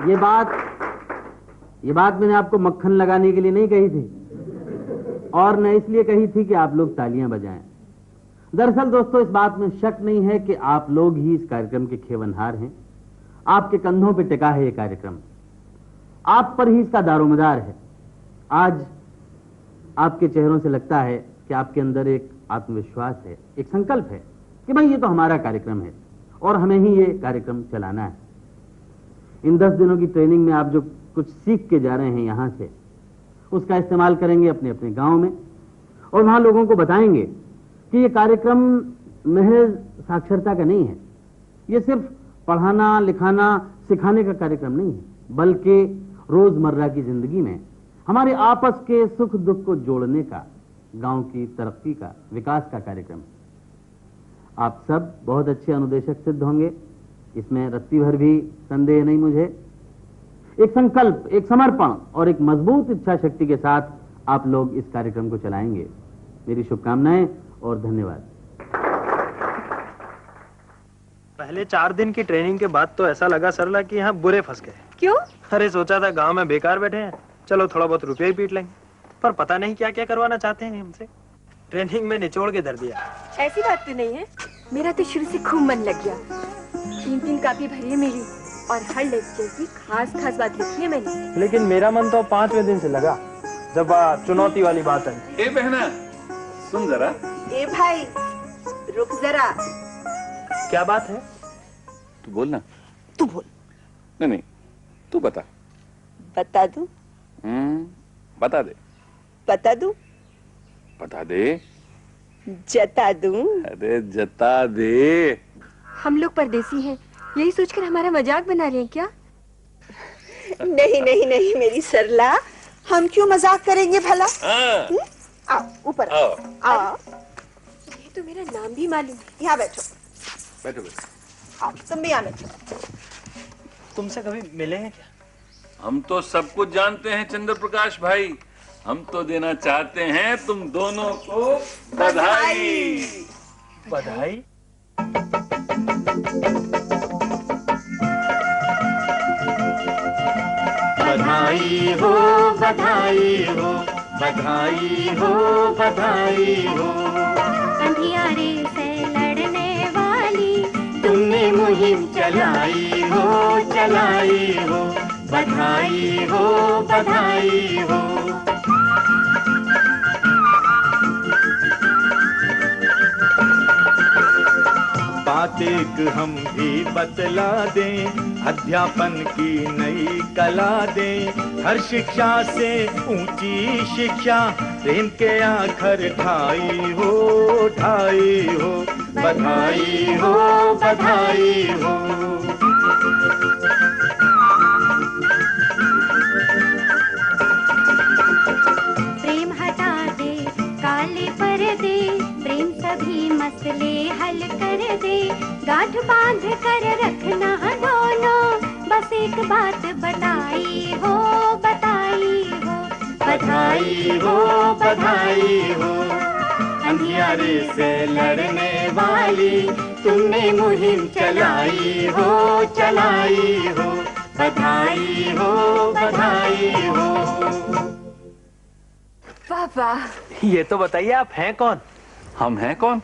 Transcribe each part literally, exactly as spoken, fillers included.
ये बात ये बात मैंने आपको मक्खन लगाने के लिए नहीं कही थी, और न इसलिए कही थी कि आप लोग तालियां बजाएं। दरअसल दोस्तों, इस बात में शक नहीं है कि आप लोग ही इस कार्यक्रम के खेवनहार हैं। आपके कंधों पे टिका है ये कार्यक्रम, आप पर ही इसका दारोमदार है। आज आपके चेहरों से लगता है कि आपके अंदर एक आत्मविश्वास है, एक संकल्प है कि भाई ये तो हमारा कार्यक्रम है और हमें ही ये कार्यक्रम चलाना है। इन दस दिनों की ट्रेनिंग में आप जो कुछ सीख के जा रहे हैं यहां से, उसका इस्तेमाल करेंगे अपने अपने गांव में, और वहां लोगों को बताएंगे कि ये कार्यक्रम महज साक्षरता का नहीं है, ये सिर्फ पढ़ाना लिखाना सिखाने का कार्यक्रम नहीं है, बल्कि रोजमर्रा की जिंदगी में हमारे आपस के सुख दुख को जोड़ने का, गांव की तरक्की का, विकास का कार्यक्रम। आप सब बहुत अच्छे अनुदेशक सिद्ध होंगे, इसमें रत्ती भर भी संदेह नहीं मुझे। एक संकल्प, एक समर्पण और एक मजबूत इच्छा शक्ति के साथ आप लोग इस कार्यक्रम को चलाएंगे। मेरी शुभकामनाएं और धन्यवाद। पहले चार दिन की ट्रेनिंग के बाद तो ऐसा लगा सरला कि यहाँ बुरे फंस गए। क्यों? अरे सोचा था गांव में बेकार बैठे हैं, चलो थोड़ा बहुत रुपया ही पीट लेंगे, पर पता नहीं क्या क्या करवाना चाहते हैं हमसे। ट्रेनिंग में निचोड़ के धर दिया। ऐसी बात तो नहीं है, मेरा तो शुरू से खूब मन लग गया। तीन तीन कापी भरी है मेरी और हर लेक्चर की खास खास बात लिखी है मैंने। लेकिन मेरा मन तो पांचवें दिन से लगा जब चुनौती वाली बात आई। ए बहना सुन जरा। ए भाई रुक जरा। क्या बात है? तू बोल ना। तू बोल। नहीं नहीं तू बता। बता दूं? हम्म बता दे। बता दूं? बता दे। जता दूं? अरे जता दे। हम लोग परदेसी हैं, यही सोचकर हमारा मजाक बना रहे हैं क्या? नहीं नहीं नहीं मेरी सरला, हम क्यों मजाक करेंगे भला? आओ ऊपर आओ। आओ। ये तो मेरा नाम भी मालूम है। यहाँ बैठो। बैठो बैठो। आओ तुम भी यहाँ बैठो। तुमसे कभी मिले हैं क्या? हम तो सब कुछ जानते हैं चंद्र प्रकाश भाई, हम तो देना चाहते हैं तुम दोनों को बधाई। बधाई? बधाई हो बधाई हो बधाई हो बधाई हो। अंधियारे से लड़ने वाली तुमने मुहिम चलाई हो चलाई हो। बधाई हो बधाई हो। बात एक हम भी बतला दें, अध्यापन की नई कला दें। हर शिक्षा से ऊंची शिक्षा, प्रेम के आखर ठाई हो ठाई हो। बधाई हो बधाई हो। प्रेम हटा दे काले पर्दे, प्रेम सभी मसले हल कर दे। गांठ बांध कर रखना दोनों, बस एक बात बताई हो बताई हो। बधाई हो बधाई हो। अंधियारे से लड़ने वाली तुमने मुहिम चलाई हो चलाई हो। बधाई हो बधाई हो। वाह वाह। ये तो बताइए आप हैं कौन? हम हैं कौन?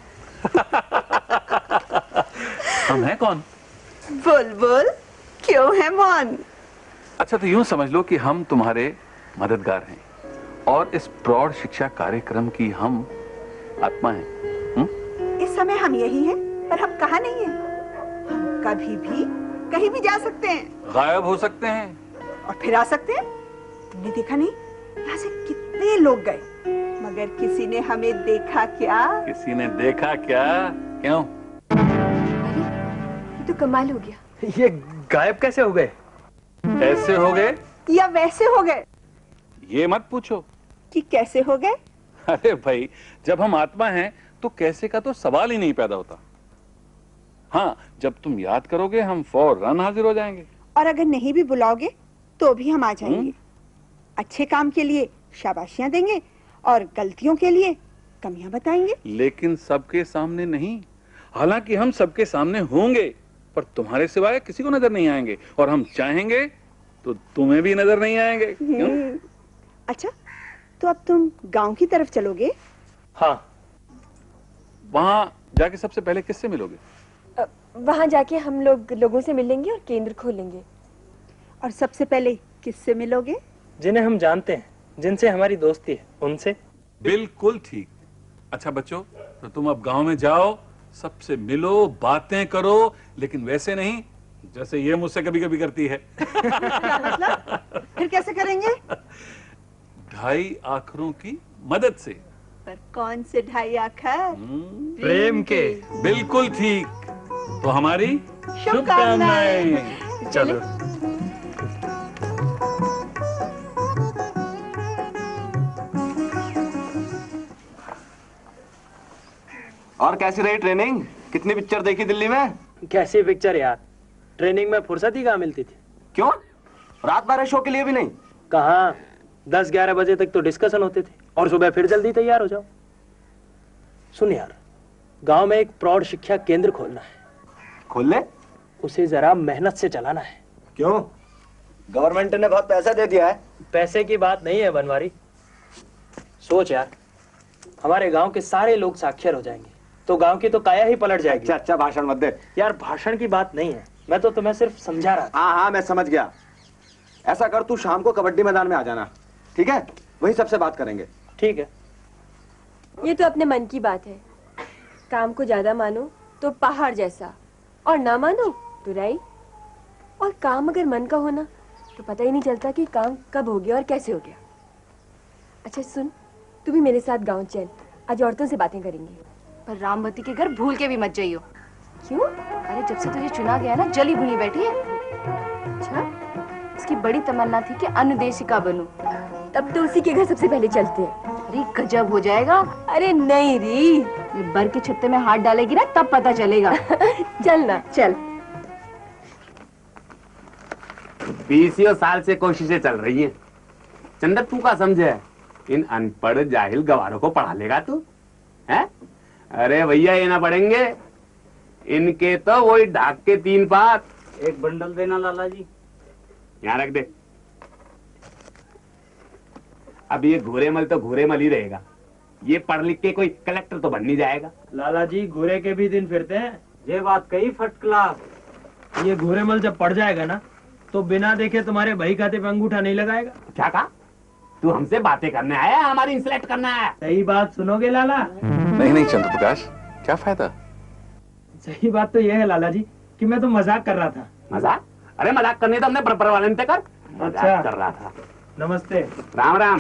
हम हैं कौन? बोल बोल, क्यों है मौन? अच्छा तो यूं समझ लो कि हम तुम्हारे मददगार हैं और इस प्रौढ़ शिक्षा कार्यक्रम की हम आत्मा हैं। हुँ? इस समय हम यही हैं, पर हम कहाँ नहीं हैं। हम कभी भी कहीं भी जा सकते हैं, गायब हो सकते हैं और फिर आ सकते हैं। तुमने देखा नहीं, यहाँ से कितने लोग गए, मगर किसी ने हमें देखा क्या? किसी ने देखा क्या? क्यों? अरे ये तो कमाल हो गया। ये गायब कैसे हो गए? ऐसे हो गए या वैसे हो गए? ये मत पूछो कि कैसे हो गए। अरे भाई, जब हम आत्मा हैं तो कैसे का तो सवाल ही नहीं पैदा होता। हाँ, जब तुम याद करोगे हम फौरन हाजिर हो जाएंगे। और अगर नहीं भी बुलाओगे तो भी हम आ जाएंगे। अच्छे काम के लिए शाबाशियां देंगे और गलतियों के लिए कमियां बताएंगे। लेकिन सबके सामने नहीं। हालांकि हम सबके सामने होंगे, पर तुम्हारे सिवाय किसी को नजर नहीं आएंगे। और हम चाहेंगे तो तुम्हें भी नजर नहीं आएंगे। क्यों? अच्छा, तो अब तुम गांव की तरफ चलोगे? हाँ। वहां जाके सबसे पहले किससे मिलोगे? अ, वहां जाके हम लोग लोगों से मिलेंगे और केंद्र खोलेंगे। और सबसे पहले किससे मिलोगे? जिन्हें हम जानते हैं, जिनसे हमारी दोस्ती है, उनसे। बिल्कुल ठीक। अच्छा बच्चों, तो तुम अब गांव में जाओ, सबसे मिलो, बातें करो, लेकिन वैसे नहीं जैसे ये मुझसे कभी कभी करती है। क्या मतलब? फिर कैसे करेंगे? ढाई आखरों की मदद से। पर कौन से ढाई आखर? प्रेम के। बिल्कुल ठीक। तो हमारी शुभकामनाएं। चलो। और कैसी रही ट्रेनिंग? कितनी पिक्चर देखी दिल्ली में? कैसी पिक्चर यार, ट्रेनिंग में फुर्सत ही कहाँ मिलती थी। क्यों? रात बारह शो के लिए भी नहीं? कहाँ, दस ग्यारह बजे तक तो डिस्कशन होते थे और सुबह फिर जल्दी तैयार हो जाओ। सुन यार, गांव में एक प्रौढ़ शिक्षा केंद्र खोलना है। खोल ले। उसे जरा मेहनत से चलाना है। क्यों? गवर्नमेंट ने बहुत पैसा दे दिया है। पैसे की बात नहीं है बनवारी। सोच यार, हमारे गांव के सारे लोग साक्षर हो जाएंगे तो गांव की तो काया ही पलट जाएगी। अच्छा अच्छा, भाषण मत दे यार। भाषण की बात नहीं है, मैं तो तुम्हें सिर्फ समझा रहा था। हाँ हाँ, मैं समझ गया। ऐसा कर, तू शाम को कबड्डी मैदान में आ जाना, ठीक है? वही सबसे बात करेंगे। ठीक है। ये तो अपने मन की बात है। काम को ज्यादा मानो तो पहाड़ जैसा, और ना मानो तो राई। और काम अगर मन का होना तो पता ही नहीं चलता कि काम कब हो गया और कैसे हो गया। अच्छा सुन, तू भी मेरे साथ गांव चल, आज औरतों से बातें करेंगे। पर रामवती के घर भूल के भी मत जाइयो। क्यों? अरे जब से तुझे चुना गया ना, जली भुनी बैठी है। अच्छा, इसकी बड़ी तमन्ना थी कि अनुदेशिका बनूं। तब तो उसी के घर सबसे पहले चलते हैं। अरे गजब हो जाएगा। अरे नहीं री, ये बर के छत्ते में हाथ डालेगी ना, तब पता चलेगा। चल ना चल। बीसियों साल से कोशिशें चल रही हैं। चंदा तू का समझे, इन अनपढ़ जाहिल गवारों को पढ़ा लेगा तू? हैं? अरे भैया ये ना पढ़ेंगे, इनके तो वही ढाक के तीन पात। एक बंडल देना लाला जी। यहाँ रख दे। अब ये घूरेमल तो घूरेमल ही रहेगा, ये पढ़ लिख के कोई कलेक्टर तो बन नहीं जाएगा। लाला जी, घूरे के भी दिन फिरते हैं। ये बात कही फर्स्ट क्लास। ये घूरेमल जब पड़ जाएगा ना, तो बिना देखे तुम्हारे भाई खाते पे अंगूठा नहीं लगाएगा। क्या कहा? तू हमसे बातें करने आया, हमारी इंसलेक्ट करना है? सही बात सुनोगे लाला? नहीं नहीं चंद्र प्रकाश, क्या फायदा? सही बात तो यह है लाला जी कि मैं तो मजाक कर रहा था। मजाक? अरे मजाक करने तो हमने बराबर वाले ने कर मजाक कर रहा था। नमस्ते। राम राम।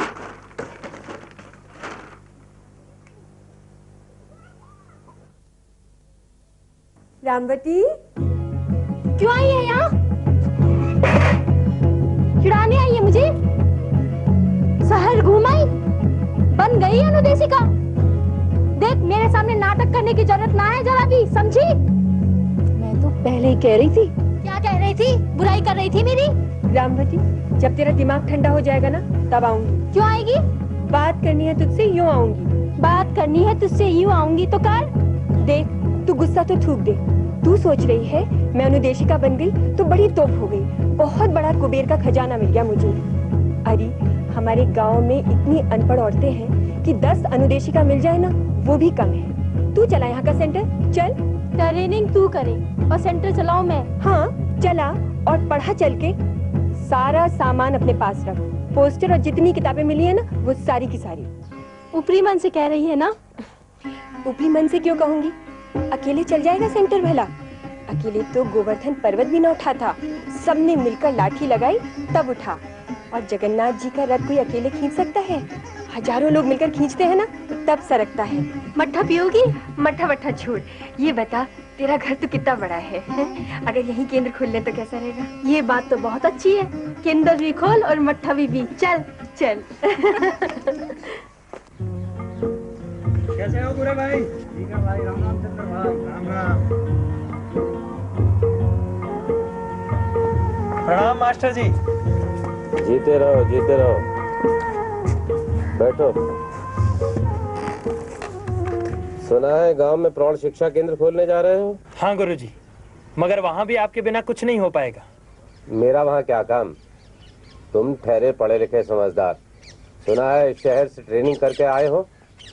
रामवती क्यों आई है यहाँ? चिढ़ाने आई है मुझे? शहर घुमाई, बन गई अनुदेशिका। देख, मेरे सामने नाटक करने की जरूरत ना है जरा भी, समझी? मैं तो पहले ही कह रही थी। क्या कह रही थी? बुराई कर रही थी मेरी? रामवती, जब तेरा दिमाग ठंडा हो जाएगा ना, तब आऊंगी। क्यों आएगी? बात करनी है तुझसे, यूं आऊंगी। बात करनी है तुझसे, यूं आऊंगी तो कर। देख, तू गुस्सा तो थूक दे। तू सोच रही है मैं अनुदेशिका बन गई तो बड़ी तोप हो गई, बहुत बड़ा कुबेर का खजाना मिल गया मुझे। अरे हमारे गांव में इतनी अनपढ़ औरतें हैं कि दस अनुदेशिका मिल जाए ना, वो भी कम है। तू चला यहाँ का सेंटर, चल। ट्रेनिंग तू करे और सेंटर चलाऊं मैं? हाँ चला, और पढ़ा चल के। सारा सामान अपने पास रख, पोस्टर और जितनी किताबें मिली है ना, वो सारी की सारी। ऊपरी मन से कह रही है ना? ऊपरी मन से क्यों कहूंगी? अकेले चल जाएगा सेंटर भला? अकेले तो गोवर्धन पर्वत भी न उठा था, सबने मिलकर लाठी लगाई तब उठा। और जगन्नाथ जी का रथ कोई अकेले खींच सकता है? हजारों लोग मिलकर खींचते हैं ना, तब सरकता है। मट्ठा पियोगी? मट्ठा वट्ठा छोड़, ये बता तेरा घर तो कितना बड़ा है? अगर यही केंद्र खोल ले तो कैसा रहेगा? ये बात तो बहुत अच्छी है, केंद्र भी खोल और मट्ठा भी भी। चल चल। कैसे हो बुरे भाई? ठीक है भाई, राम राम चंद्र भाई। राम राम। प्रणाम मास्टर जी। जीते रहो जीते रहो, बैठो। सुना है गांव में प्रौढ़ शिक्षा केंद्र खोलने जा रहे हो? हाँ गुरुजी, मगर वहाँ भी आपके बिना कुछ नहीं हो पाएगा। मेरा वहाँ क्या काम? तुम ठहरे पढ़े लिखे समझदार, सुना है शहर से ट्रेनिंग करके आए हो।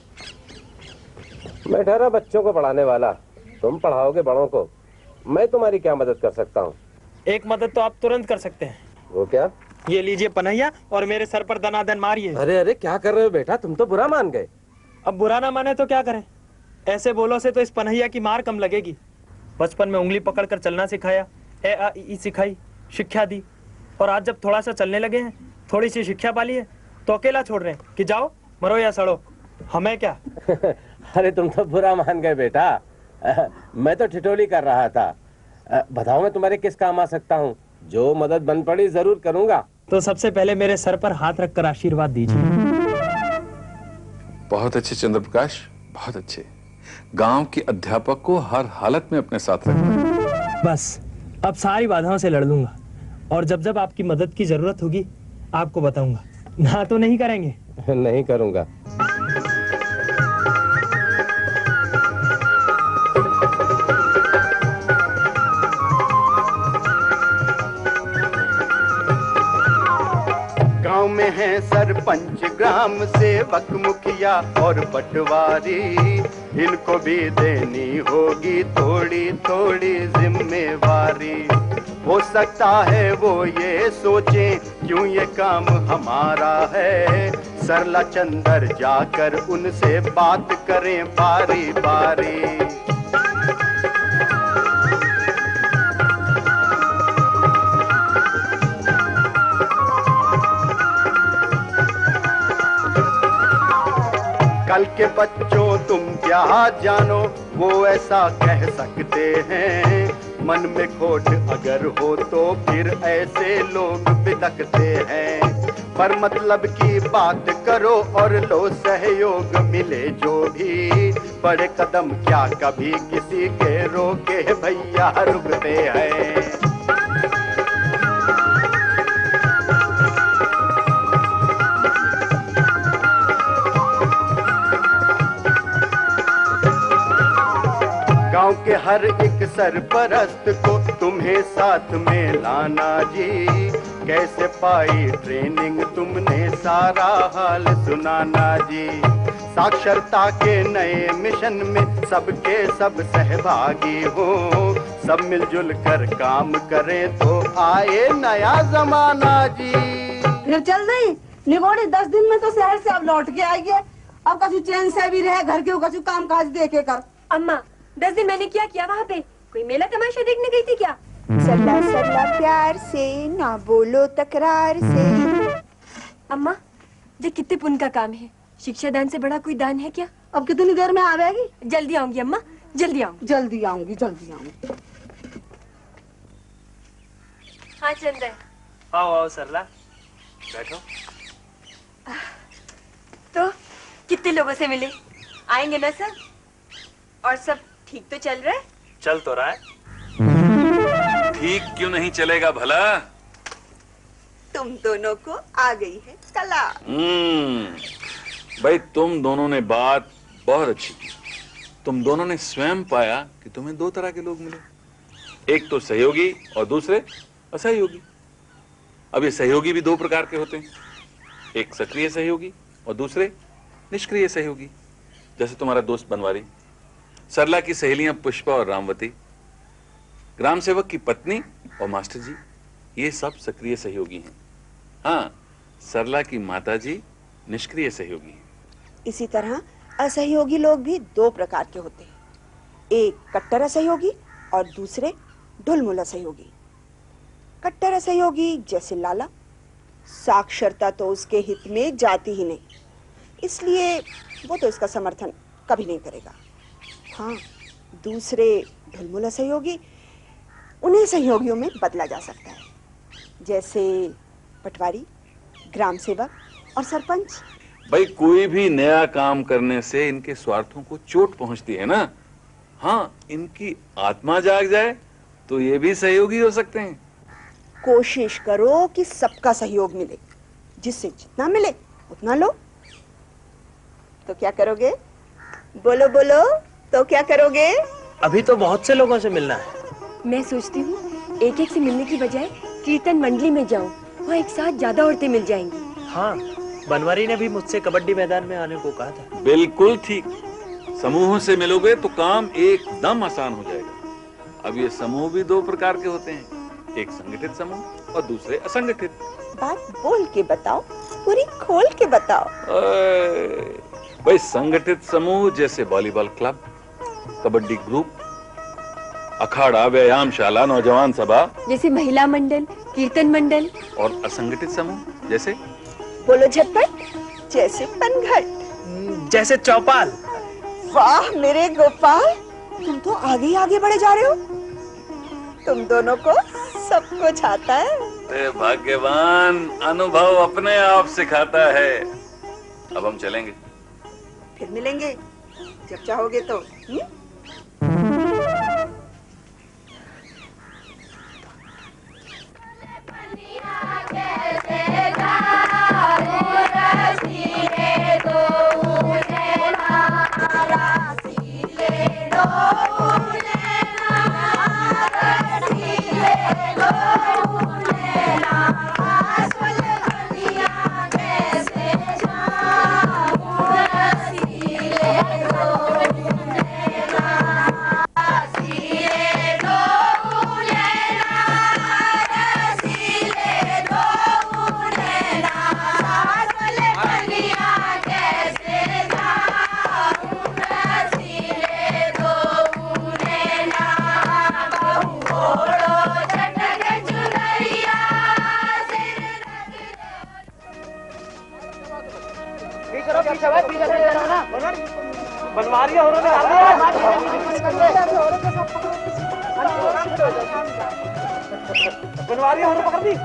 मैं ठहरा बच्चों को पढ़ाने वाला, तुम पढ़ाओगे बड़ों को। मैं तुम्हारी क्या मदद कर सकता हूँ? एक मदद तो आप तुरंत कर सकते हैं। वो क्या? ये लीजिए पनैया और मेरे सर पर दनादन मारिए। अरे अरे क्या कर रहे हो बेटा, तुम तो बुरा मान गए। अब बुरा ना माने तो क्या करें, ऐसे बोलो से तो इस पनैया की मार कम लगेगी। बचपन में उंगली पकड़कर चलना सिखाया, ए आ ई सिखाई, शिक्षा दी, और आज जब थोड़ा सा चलने लगे हैं, थोड़ी सी शिक्षा पाली है, तो अकेला छोड़ रहे हैं कि जाओ मरो या सड़ो, हमें क्या। अरे तुम तो बुरा मान गए बेटा, मैं तो ठिठोली कर रहा था। बताओ मैं तुम्हारे किस काम आ सकता हूँ? जो मदद बन पड़ी जरूर करूंगा। तो सबसे पहले मेरे सर पर हाथ रखकर आशीर्वाद दीजिए। बहुत अच्छे चंद्र प्रकाश, बहुत अच्छे। गांव के अध्यापक को हर हालत में अपने साथ रखना। बस अब सारी बाधाओं से लड़ लूंगा, और जब जब आपकी मदद की जरूरत होगी आपको बताऊंगा। ना तो नहीं करेंगे? नहीं करूंगा। गांव में है सरपंच, ग्राम सेवक, मुखिया और पटवारी, इनको भी देनी होगी थोड़ी थोड़ी जिम्मेवारी। हो सकता है वो ये सोचे क्यों ये काम हमारा है, सरला चंदर जाकर उनसे बात करें बारी बारी। कल के बच्चों तुम क्या जानो, वो ऐसा कह सकते हैं, मन में खोट अगर हो तो फिर ऐसे लोग बिदकते हैं। पर मतलब की बात करो और लो सहयोग मिले जो भी, बड़े कदम क्या कभी किसी के रोके भैया रुकते हैं। गांव के हर एक सरपरस्त को तुम्हें साथ में लाना जी, कैसे पाई ट्रेनिंग तुमने सारा हाल सुनाना जी। साक्षरता के नए मिशन में सबके सब सहभागी हो, सब मिलजुल कर काम करें तो आए नया जमाना जी। फिर चल रही निगोड़ी दस दिन में तो शहर से अब लौट के आइए, अब कछु चैन से भी रहे, घर के कछु काम काज देखे कर। अम्मा दस दिन मैंने क्या किया वहाँ पे? कोई मेला तमाशा देखने गई थी क्या? सरला सरला प्यार से ना बोलो तकरार से। अम्मा ये कितने पुण्य का काम है, शिक्षा दान से बड़ा कोई दान है क्या? अब कितनी देर में आवेगी? जल्दी आऊंगी अम्मा, जल्दी आऊंगी। जल्दी आऊंगी जल्दी आऊंगी। हाँ चंद्र। आओ आओ सरला, बैठो। तो कितने लोगों से मिले? आएंगे ना सब? और सब ठीक तो चल रहा है? चल तो रहा है। ठीक क्यों नहीं चलेगा भला? तुम दोनों को आ गई है कला। हम्म भाई तुम दोनों ने बात बहुत अच्छी की। तुम दोनों ने स्वयं पाया कि तुम्हें दो तरह के लोग मिले, एक तो सहयोगी और दूसरे असहयोगी। अब ये सहयोगी भी दो प्रकार के होते हैं, एक सक्रिय सहयोगी और दूसरे निष्क्रिय सहयोगी। जैसे तुम्हारा दोस्त बनवारी, सरला की सहेलियां पुष्पा और रामवती, ग्राम सेवक की पत्नी और मास्टर जी, ये सब सक्रिय सहयोगी हैं। हाँ, सरला की माताजी निष्क्रिय सहयोगी हैं। इसी तरह असहयोगी लोग भी दो प्रकार के होते हैं, एक कट्टर असहयोगी और दूसरे ढुलमुल असहयोगी। कट्टर असहयोगी जैसे लाला, साक्षरता तो उसके हित में जाती ही नहीं, इसलिए वो तो इसका समर्थन कभी नहीं करेगा। हाँ, दूसरे ढुलमुल असहयोगी, उन्हें सहयोगियों में बदला जा सकता है, जैसे पटवारी, ग्राम सेवक और सरपंच। भाई कोई भी नया काम करने से इनके स्वार्थों को चोट पहुंचती है ना। हाँ, इनकी आत्मा जाग जाए तो ये भी सहयोगी हो सकते हैं। कोशिश करो कि सबका सहयोग मिले, जिससे जितना मिले उतना लो। तो क्या करोगे? बोलो बोलो, तो क्या करोगे? अभी तो बहुत से लोगों से मिलना है। मैं सोचती हूँ एक एक से मिलने की बजाय कीर्तन मंडली में जाऊँ, वहाँ एक साथ ज्यादा औरतें मिल जाएंगी। हाँ, बनवारी ने भी मुझसे कबड्डी मैदान में आने को कहा था। बिल्कुल ठीक। समूहों से मिलोगे तो काम एकदम आसान हो जाएगा। अब ये समूह भी दो प्रकार के होते हैं, एक संगठित समूह और दूसरे असंगठित। बात बोल के बताओ, पूरी खोल के बताओ। भाई संगठित समूह जैसे वॉलीबॉल क्लब, कबड्डी ग्रुप, अखाड़ा, व्यायामशाला, नौजवान सभा, जैसे महिला मंडल, कीर्तन मंडल। और असंगठित समूह जैसे बोलो झटपट, जैसे पनघट, जैसे चौपाल। वाह मेरे गोपाल, तुम तो आगे ही आगे बढ़े जा रहे हो। तुम दोनों को सब कुछ आता है। अरे भाग्यवान, अनुभव अपने आप सिखाता है। अब हम चलेंगे। फिर मिलेंगे जब चाहोगे तो। हुँ? बनवारी औरों ने बनवारी औरों पकड़ दी।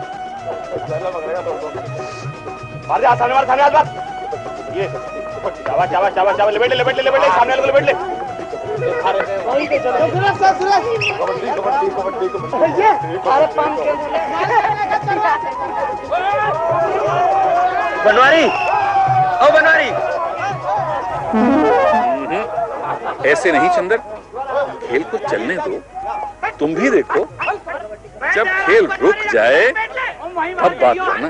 मार दे, सामने मार, सामने मार। ये चावा चावा चावा चावा लेबेट ले लेबेट ले लेबेट ले सामने वाले को लेबेट ले। वहीं पे चलो। सुरेश सुरेश कबड्डी कबड्डी कबड्डी कबड्डी। अरे पान के बनवारी, ओ बनवारी। ऐसे नहीं चंदर, खेल को चलने दो। तुम भी देखो, जब खेल रुक जाए अब बात करना।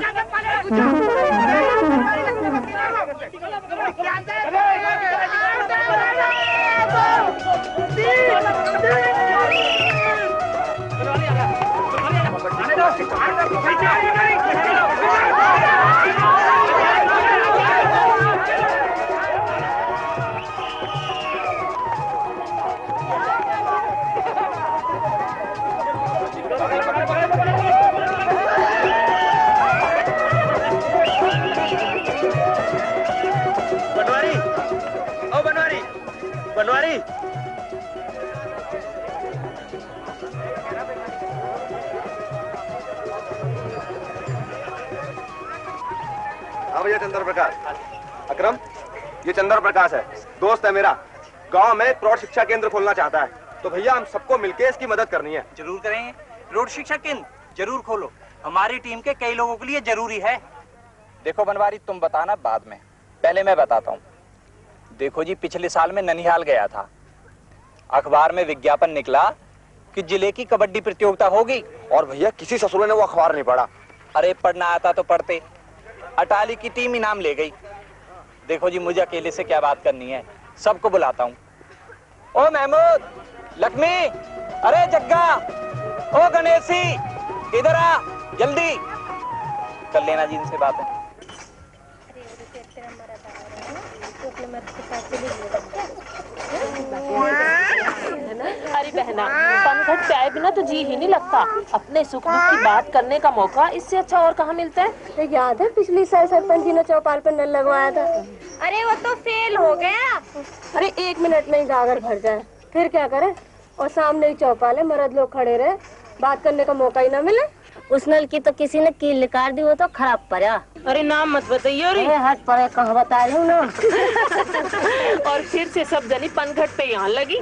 बनवारी, हाँ भैया, चंद्र प्रकाश। अकरम, ये चंद्र प्रकाश है, दोस्त है मेरा। गांव में प्रौढ़ शिक्षा केंद्र खोलना चाहता है, तो भैया हम सबको मिलके इसकी मदद करनी है। जरूर करेंगे। प्रौढ़ शिक्षा केंद्र जरूर खोलो, हमारी टीम के कई लोगों के लिए जरूरी है। देखो बनवारी, तुम बताना बाद में, पहले मैं बताता हूँ। देखो जी, पिछले साल में ननिहाल गया था, अखबार में विज्ञापन निकला कि जिले की कबड्डी प्रतियोगिता होगी। और भैया किसी ससुर ने वो अखबार नहीं पढ़ा। अरे पढ़ना आता तो पढ़ते। अटाली की टीम इनाम ले गई। देखो जी, मुझे अकेले से क्या बात करनी है, सबको बुलाता हूँ। ओ महमूद, लक्ष्मी, अरे जग्गा, ओ गणेशी, इधर आ जल्दी, कर लेना जी इनसे बात है। अरे बहना, पनघट पे आए बिना तो जी ही नहीं लगता। अपने सुख दुख की बात करने का मौका इससे अच्छा और कहाँ मिलता है। याद है पिछली साल सरपंच जी ने चौपाल पर नल लगवाया था। अरे वो तो फेल हो गया। अरे एक मिनट में ही गागर भर जाए, फिर क्या करे। और सामने ही चौपाल है, मर्द लोग खड़े रहे, बात करने का मौका ही ना मिले। उस नल की तो किसी ने कील निकाल दी, वो तो खराब पड़ा। अरे नाम मत बताइए। अरे हट पड़े, कहाँ बता रही हूँ ना। और फिर से सब जनी पनघट पे यहाँ लगी।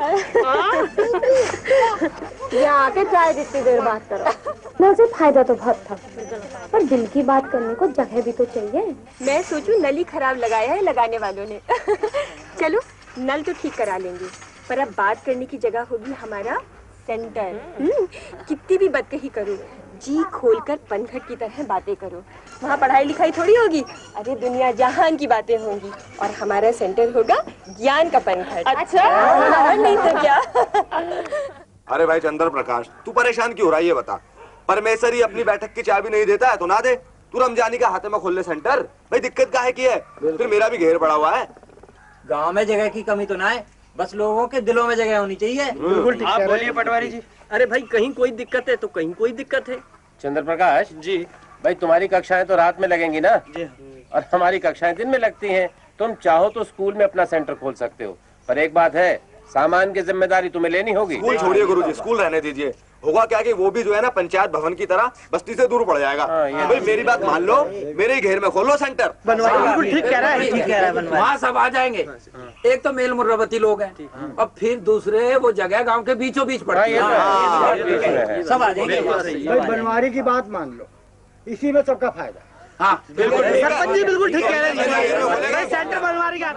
यहाँ आके चाय जितनी देर बात करो। नल से फायदा तो बहुत था, पर दिल की बात करने को जगह भी तो चाहिए। मैं सोचूं नल ही खराब लगाया है लगाने वालों ने। चलो नल तो ठीक करा लेंगे, पर अब बात करने की जगह होगी हमारा सेंटर। कितनी भी बदकही करूं, जी खोलकर पनघट की तरह बातें करो। वहाँ पढ़ाई लिखाई थोड़ी होगी, अरे दुनिया जहान की बातें होंगी और हमारा सेंटर होगा ज्ञान का पनघट। अच्छा हाँ, नहीं तो क्या। अरे भाई चंद्र प्रकाश, तू परेशान क्यों हो रहा है ये बता। परमेश्वर ही अपनी बैठक की चाबी नहीं देता है तो ना दे। तू रमजानी का हाथ में खोल ले सेंटर। भाई दिक्कत काहे की है, फिर मेरा भी घेर पड़ा हुआ है। गांव में जगह की कमी तो ना है, बस लोगों के दिलों में जगह होनी चाहिए। बिल्कुल ठीक। आप बोलिए पटवारी जी। अरे भाई कहीं कोई दिक्कत है तो कहीं कोई दिक्कत है। चंद्र प्रकाश जी, भाई तुम्हारी कक्षाएं तो रात में लगेंगी ना जी, और हमारी कक्षाएं दिन में लगती हैं। तुम चाहो तो स्कूल में अपना सेंटर खोल सकते हो, पर एक बात है, सामान की जिम्मेदारी तुम्हें लेनी होगी। स्कूल छोड़िए गुरुजी, स्कूल रहने दीजिए। होगा क्या कि वो भी जो है ना पंचायत भवन की तरह बस्ती से दूर पड़ जाएगा। भाई मेरी बात मान लो, मेरे ही घेर में खोलो सेंटर। बिल्कुल ठीक कह रहा है, ठीक कह रहा है। वहाँ सब आ जाएंगे। एक तो मेल मुर्रबती लोग हैं और फिर दूसरे वो जगह गांव के बीचों बीच पड़ती है, सब आ जाएंगे। बनवारी की बात मान लो, इसी में सबका फायदा। हाँ बिल्कुल सरपंच जी बिल्कुल ठीक कह रहे हैं। सेंटर बनवारी का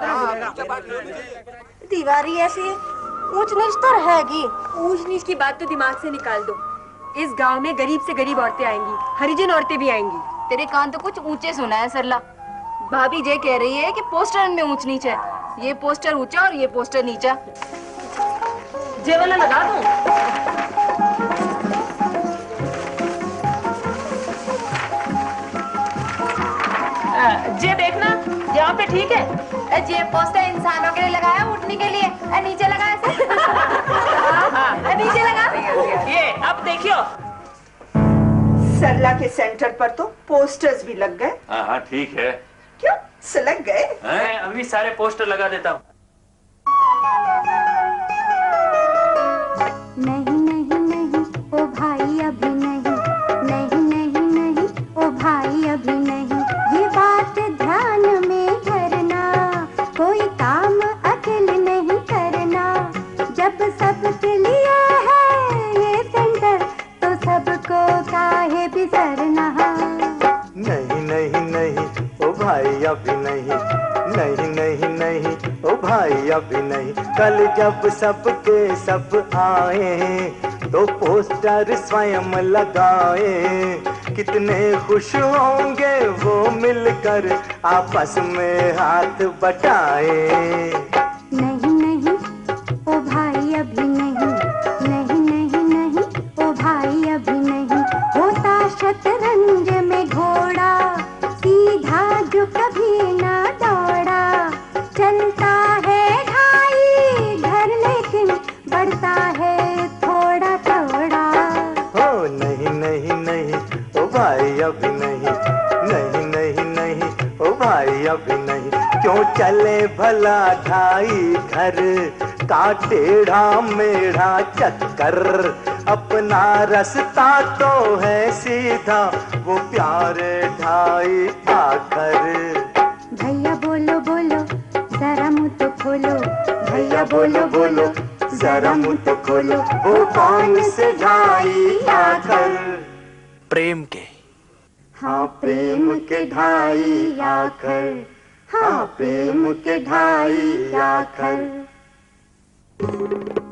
दीवारी ऐसी ऊंच नीच तो रहेगी। ऊंच नीच की बात तो दिमाग से निकाल दो। इस गांव में गरीब से गरीब औरतें आएंगी, हरिजन औरतें भी आएंगी। तेरे कान तो कुछ ऊंचे सुना है सरला। भाभी जे कह रही है कि पोस्टर में ऊंच नीच है। ये पोस्टर ऊंचा और ये पोस्टर नीचा। जे वाला लगा दूं? जे देखना यहाँ पे ठीक है। जे पोस्टर इंसानों के लिए लगाया, उठने के लिए। ए, नीचे लगा ऐसे। ए, नीचे लगा। ये अब देखियो। सरला के सेंटर पर तो पोस्टर्स भी लग गए। हाँ हाँ ठीक है। क्यों सिलक गए? मैं अभी सारे पोस्टर लगा देता हूँ। नहीं नहीं नहीं ओ भाई अभी नहीं, नहीं नहीं नहीं ओ भाई अभी नहीं, ये बात ध्यान में धरना, कोई काम अकेले नहीं करना। जब सबके लिए है ये सेंटर तो सबको काहे बिसरना। नहीं नहीं नहीं ओ भाई अभी नहीं, नहीं नहीं नहीं ओ भाई अभी नहीं। कल जब सबके सब आए तो पोस्टर स्वयं लगाए, कितने खुश होंगे वो मिलकर आपस में हाथ बटाए। नहीं नहीं ओ भाई अभी नहीं, नहीं नहीं नहीं ओ भाई अभी नहीं। होता शतरंज में घोड़ा सीधा जो कभी ना दौड़ा, चलता है ढाई घर लेकिन बढ़ता है थोड़ा थोड़ा। ओ नहीं नहीं नहीं ओ भाई अभी नहीं, नहीं नहीं नहीं ओ भाई अभी नहीं। क्यों चले भला ढाई घर का टेढ़ा मेढ़ा चक्कर, अपना रास्ता तो है सीधा वो प्यारे ढाई आखर। भैया बोलो बोलो जरा मुँह तो खोलो, भैया बोलो बोलो जरा मुँह तो खोलो, वो कौन से ढाई आखर। प्रेम के। हाँ प्रेम के ढाई आखर, हाँ प्रेम के ढाई आखर।